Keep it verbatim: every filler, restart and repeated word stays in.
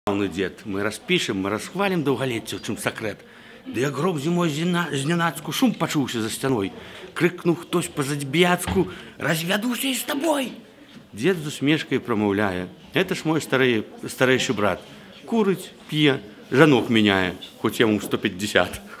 Ну, дед, мы распишем, мы расхвалим даўгалецце, у чым сакрэт. Ды як гром зімой знянацку шум пачуўся за сцяной. Крыкнуў хтось па-задзьбяцку: «Развядуся і з табой!» Дед з усмешкай прамаўляе: «Это ж мой стары, старэйшы брат. Курыць, п'е, жанок мяняе, хоць яму сто пятьдесят».